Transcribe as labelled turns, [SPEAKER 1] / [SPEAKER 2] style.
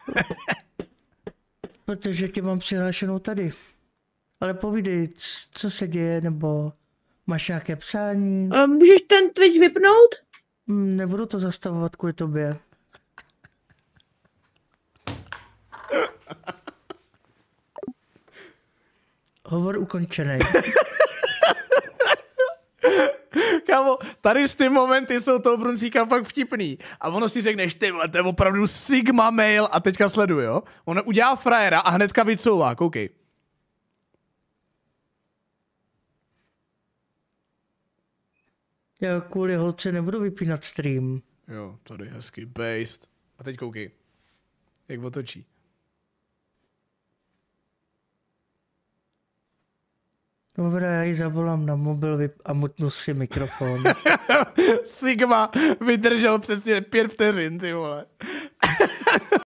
[SPEAKER 1] Protože tě mám přihlášenou tady. Ale povídej, co se děje, nebo máš nějaké přání?
[SPEAKER 2] Můžeš ten Twitch vypnout?
[SPEAKER 1] Nebudu to zastavovat kvůli tobě. Hovor ukončený.
[SPEAKER 3] Kámo, tady z ty momenty jsou toho Bruncíka fakt vtipný. A ono si řekneš, ty vole, to je opravdu Sigma mail a teďka sleduj, jo? Ono udělá frajera a hnedka vycouvá, koukej.
[SPEAKER 1] Já kvůli holce nebudu vypínat stream.
[SPEAKER 3] Jo, tady hezky, based. A teď koukej. Jak otočí.
[SPEAKER 1] Dobrá, já ji zavolám na mobil a mutnu si mikrofon.
[SPEAKER 3] Sigma vydržel přesně 5 vteřin, ty vole.